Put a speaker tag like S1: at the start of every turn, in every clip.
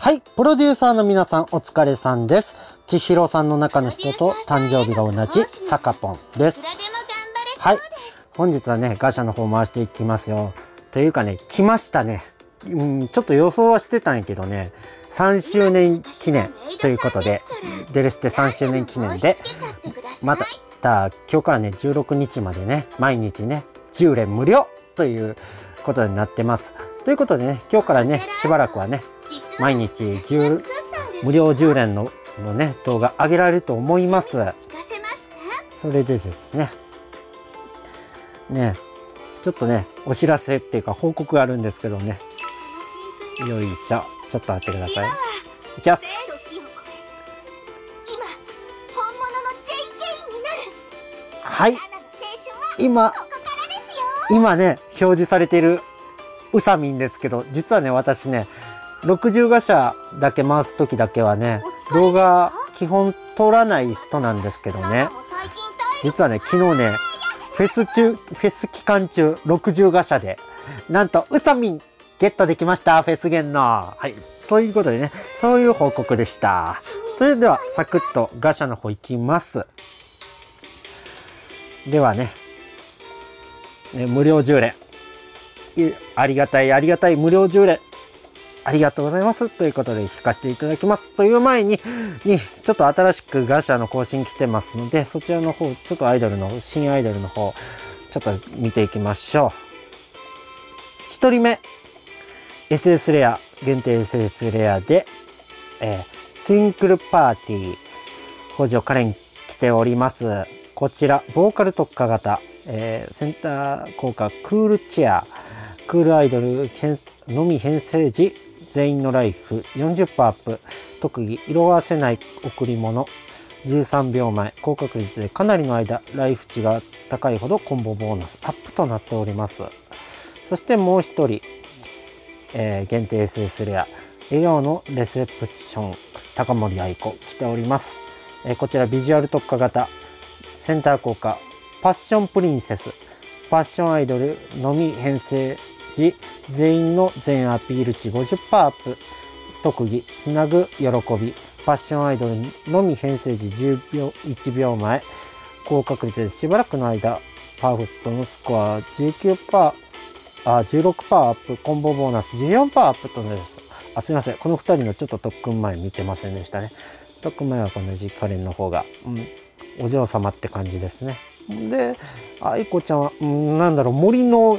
S1: はい、プロデューサーの皆さんお疲れさんです。千尋さんの中の人と誕生日が同じさかぽんです。はい、本日はね、ガシャの方回していきますよ。というかね、来ましたね。ちょっと予想はしてたんやけどね、3周年記念ということで、デレステ3周年記念で、また今日からね、16日までね、毎日ね、10連無料ということになってます。ということでね、今日からね、しばらくはね、毎日無料10連のね、動画上げられると思います。それでですね、ちょっとね、お知らせっていうか報告があるんですけどね。よいしょ。ちょっと待ってください。いきます。はい。今ね、表示されているうさみんですけど、実はね、私ね、60ガシャだけ回す時だけはね、動画基本撮らない人なんですけどね、実はね、昨日ね、フェス期間中60ガシャで、なんとうさみんゲットできました。フェスゲンの。はい。ということでね、そういう報告でした。それでは、サクッとガシャの方行きます。ではね、無料10連。ありがたい無料10連。ありがとうございます。ということで、引かせていただきます。という前に、ちょっと新しくガシャの更新来てますので、そちらの方、ちょっと新アイドルの方、ちょっと見ていきましょう。1人目、SS レア、限定 SS レアで、ツインクルパーティー、北条カレン来ております。こちら、ボーカル特化型、センター効果、クールチェア、クールアイドルのみ編成時、全員のライフ 40% アップ、特技、色あせない贈り物、13秒前、高確率でかなりの間、ライフ値が高いほどコンボボーナスアップとなっております。そしてもう一人、限定 SS レア、笑顔のレセプション、高森愛子来ております。こちらビジュアル特化型、センター効果、パッションプリンセス、ファッションアイドルのみ編成時、全員の全アピール値 50% アップ、特技、つなぐ喜び、ファッションアイドルのみ編成時1秒前、高確率でしばらくの間、パーフェクトのスコア 16% アップ、コンボボーナス 14% アップとなります。すいません。この2人のちょっと特訓前見てませんでしたね。特訓前はこのじカレンの方が、お嬢様って感じですね。で、愛子ちゃんは、なんだろう、森の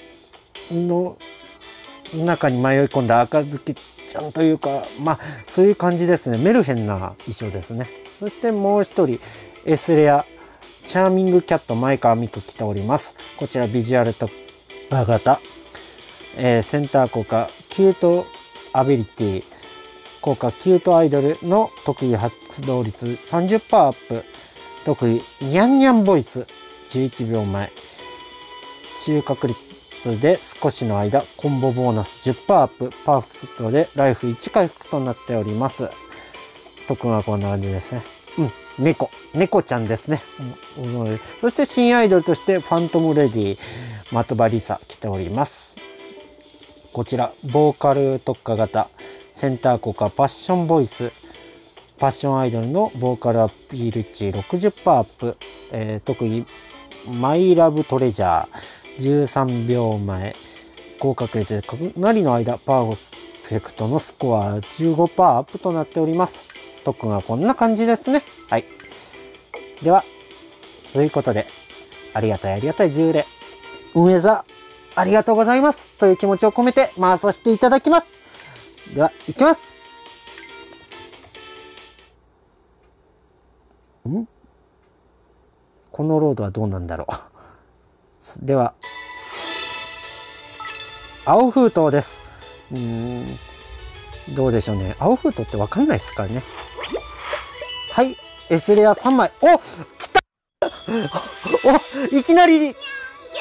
S1: 中に迷い込んだ赤ずきちゃんというか、そういう感じですね。メルヘンな衣装ですね。そしてもう一人、S レア、チャーミングキャット前川美久来ております。こちらビジュアル特化型、センター効果、キュートアビリティ、効果、キュートアイドルの特技発動率 30% アップ、特技、ニャンニャンボイス、11秒前、中確率で少しの間、コンボボーナス 10% アップ、パーフェクトでライフ1回復となっております。特訓はこんな感じですね。猫ちゃんですね。そして新アイドルとしてファントムレディ、的場リサ来ております。こちら、ボーカル特化型、センター効果、パッションボイス、パッションアイドルのボーカルアピール値 60% アップ、特技、マイラブトレジャー、13秒前、高確率でかなりの間、パーフェクトのスコア 15% アップとなっております。特訓はこんな感じですね。はい。では、ということで、ありがたい10連。運営座、ありがとうございます。という気持ちを込めて回させていただきます。では、いきます。このロードはどうなんだろう。では、青封筒です。どうでしょうね。青封筒ってわかんないですからね。はい。S レア3枚。お、来たお、いきなり。
S2: ちょっ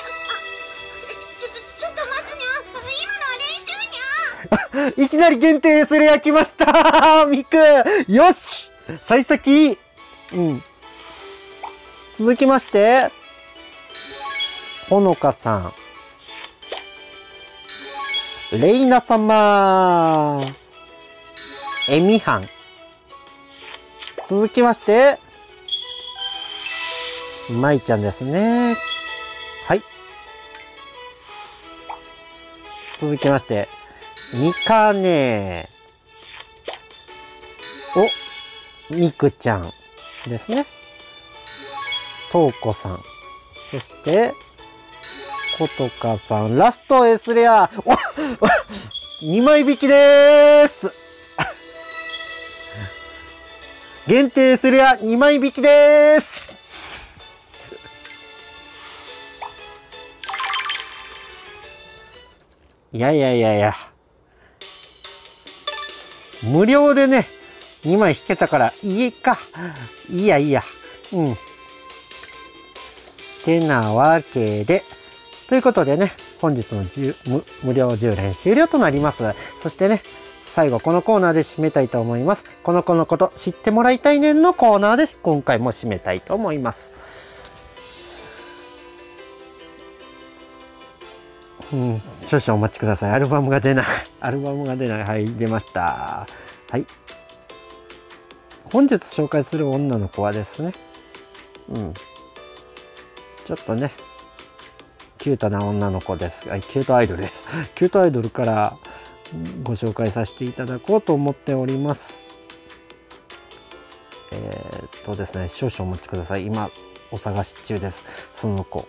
S2: と待つにゃ。今のは練習にゃ。
S1: いきなり限定 S レア来ましたミクよし幸先。続きまして、ほのかさん。レイナ様。 エミハン。続きまして、マイちゃんですね。はい。続きまして、ミカネ。ミクちゃんですね。トウコさん。そして、コトカさん。ラスト S レア。2枚引きでーす。限定 S レア2枚引きでーす。いや。無料でね、2枚引けたからいいか。いいや。うん。てなわけで。ということでね、本日の無料10連終了となります。そしてね、最後このコーナーで締めたいと思います。この子のこと知ってもらいたいねんのコーナーで今回も締めたいと思います。少々お待ちください。アルバムが出ない。はい、出ました。はい。本日紹介する女の子はですね、ちょっとね、キュートな女の子です。キュートアイドルです。キュートアイドルからご紹介させていただこうと思っております。ですね、少々お待ちください。今、お探し中です。その子。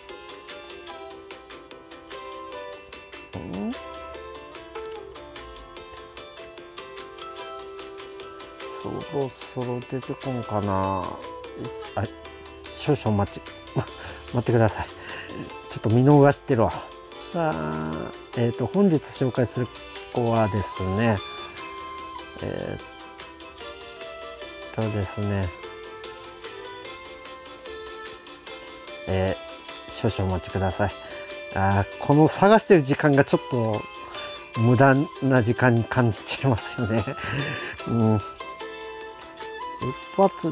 S1: そろそろ出てこんかな。少々待ってください。ちょっと見逃してるわ。本日紹介する子はですね、少々お待ちください。この探してる時間がちょっと無駄な時間に感じちゃいますよね。一発、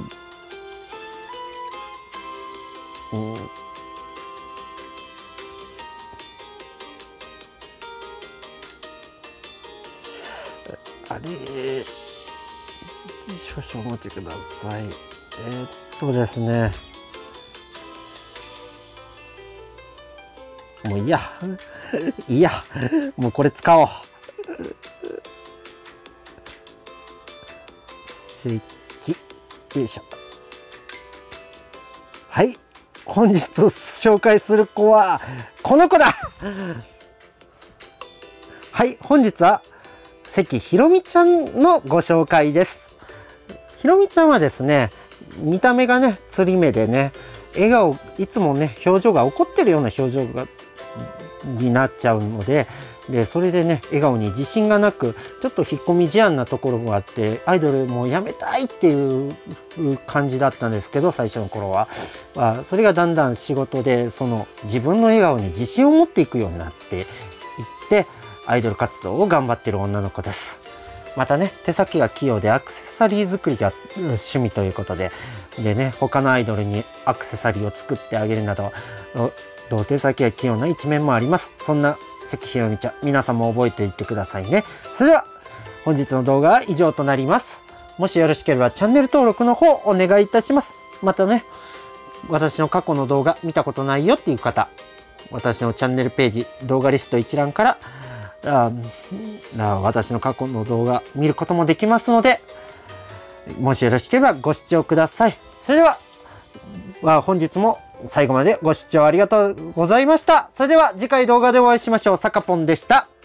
S1: 少々お待ちください。ですね。もういいや。もうこれ使おう。よいしょ。はい。本日紹介する子は、この子だ。はい。本日は、関ひろみちゃんのご紹介です。ひろみちゃんはですね、見た目がね、つり目でね、笑顔、いつもね、表情が怒ってるような表情になっちゃうので、それでね、笑顔に自信がなく、ちょっと引っ込み思案なところがあって、アイドルもうやめたいっていう感じだったんですけど、最初の頃は。それがだんだん仕事で、自分の笑顔に自信を持っていくようになっていって、アイドル活動を頑張ってる女の子です。またね、手先が器用でアクセサリー作りが趣味ということで、他のアイドルにアクセサリーを作ってあげるなど、手先が器用な一面もあります。そんな関ひろみちゃん、皆さんも覚えていってくださいね。それでは、本日の動画は以上となります。もしよろしければチャンネル登録の方お願いいたします。またね、私の過去の動画見たことないよっていう方、私のチャンネルページ、動画リスト一覧から、私の過去の動画見ることもできますので、もしよろしければご視聴ください。それでは、本日も最後までご視聴ありがとうございました。それでは次回動画でお会いしましょう。さかぽんでした。